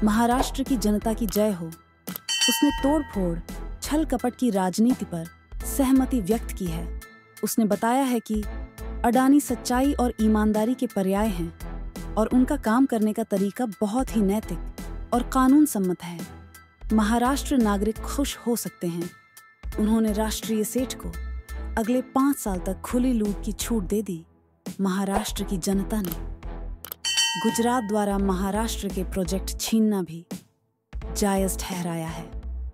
महाराष्ट्र की जनता की जय हो। उसने तोड़फोड़, छल कपट की राजनीति पर सहमति व्यक्त की है। उसने बताया है कि अडानी सच्चाई और ईमानदारी के पर्याय हैं और उनका काम करने का तरीका बहुत ही नैतिक और कानून सम्मत है। महाराष्ट्र नागरिक खुश हो सकते हैं। उन्होंने राष्ट्रीय सेठ को अगले 5 साल तक खुली लूट की छूट दे दी। महाराष्ट्र की जनता ने गुजरात द्वारा महाराष्ट्र के प्रोजेक्ट छीनना भी जायज ठहराया है।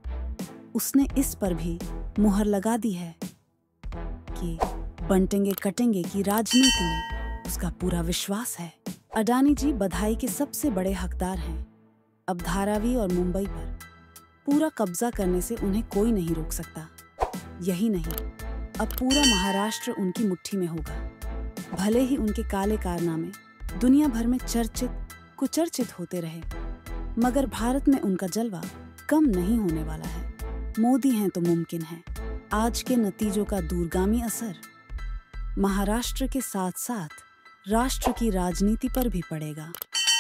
उसने इस पर भी मुहर लगा दी है कि बंटेंगे कटेंगे की राजनीति में उसका पूरा विश्वास है। अडानी जी बधाई के सबसे बड़े हकदार हैं। अब धारावी और मुंबई पर पूरा कब्जा करने से उन्हें कोई नहीं रोक सकता। यही नहीं, अब पूरा महाराष्ट्र उनकी मुट्ठी में होगा। भले ही उनके काले कारनामे दुनिया भर में चर्चित कुचर्चित होते रहे, मगर भारत में उनका जलवा कम नहीं होने वाला है। मोदी हैं तो मुमकिन है। आज के नतीजों का दूरगामी असर महाराष्ट्र के साथ साथ राष्ट्र की राजनीति पर भी पड़ेगा।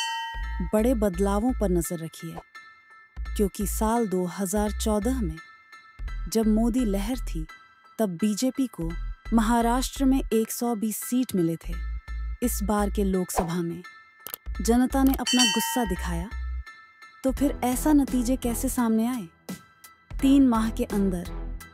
बड़े बदलावों पर नजर रखिए, क्योंकि साल 2014 में जब मोदी लहर थी तब बीजेपी को महाराष्ट्र में 120 सीट मिले थे। इस बार के लोकसभा में जनता ने अपना गुस्सा दिखाया, तो फिर ऐसा नतीजे कैसे सामने आए? 3 माह के अंदर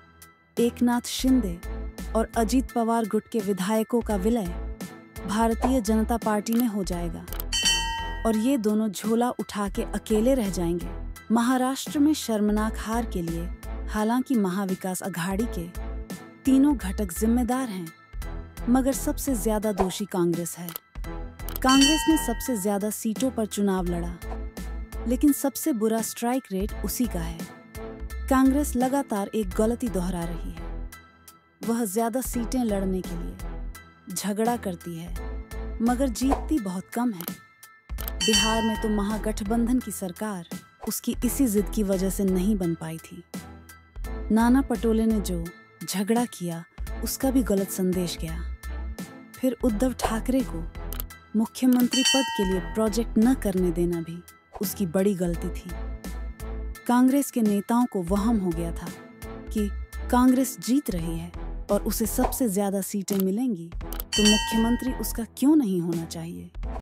एकनाथ शिंदे और अजीत पवार गुट के विधायकों का विलय भारतीय जनता पार्टी में हो जाएगा और ये दोनों झोला उठा के अकेले रह जाएंगे। महाराष्ट्र में शर्मनाक हार के लिए हालांकि महाविकास अघाड़ी के तीनों घटक जिम्मेदार हैं, मगर सबसे ज्यादा दोषी कांग्रेस है। कांग्रेस ने सबसे ज्यादा सीटों पर चुनाव लड़ा, लेकिन सबसे बुरा स्ट्राइक रेट उसी का है। कांग्रेस लगातार एक गलती दोहरा रही है। वह ज्यादा सीटें लड़ने के लिए झगड़ा करती है, मगर जीतती बहुत कम है। बिहार में तो महागठबंधन की सरकार उसकी इसी जिद की वजह से नहीं बन पाई थी। नाना पटोले ने जो झगड़ा किया उसका भी गलत संदेश गया। फिर उद्धव ठाकरे को मुख्यमंत्री पद के लिए प्रोजेक्ट न करने देना भी उसकी बड़ी गलती थी। कांग्रेस के नेताओं को वहम हो गया था कि कांग्रेस जीत रही है और उसे सबसे ज्यादा सीटें मिलेंगी, तो मुख्यमंत्री उसका क्यों नहीं होना चाहिए।